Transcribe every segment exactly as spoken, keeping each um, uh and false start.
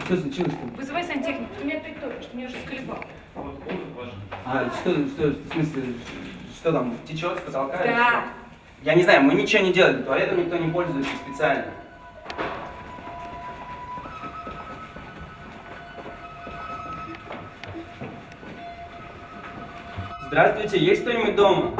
Что случилось? Вызывай сантехника, у меня опять топишь, ты меня уже сколебал. А что, что, в смысле, что там, течет с потолка? Да. Я не знаю, мы ничего не делаем, туалетом никто не пользуется специально. Здравствуйте, есть кто-нибудь дома?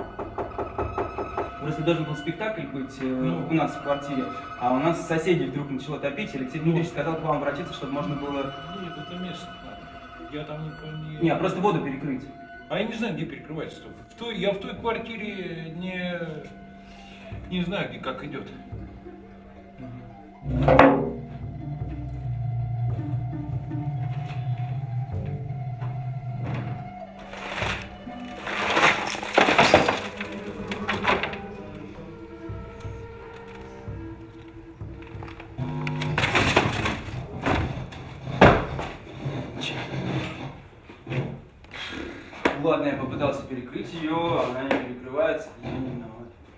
Просто должен был спектакль быть э, ну, у нас в квартире, а у нас соседей вдруг начало топить, Алексей Дмитриевич сказал к вам обратиться, чтобы можно было... Нет, это место надо. Я там не... Не, а просто воду перекрыть. А я не знаю, где перекрывать что. В той, я в той квартире не... Не знаю, где как идет. Ладно, я попытался перекрыть ее, она не перекрывается, я не виноват.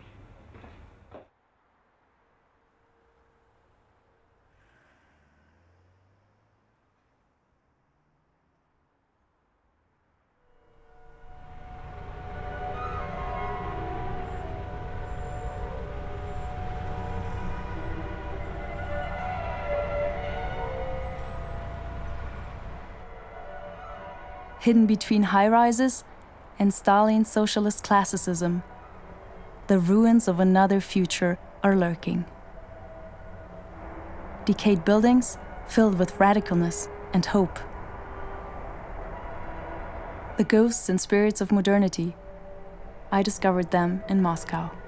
Hidden between high-rises and Stalin's socialist classicism, the ruins of another future are lurking. Decayed buildings filled with radicalness and hope. The ghosts and spirits of modernity, I discovered them in Moscow.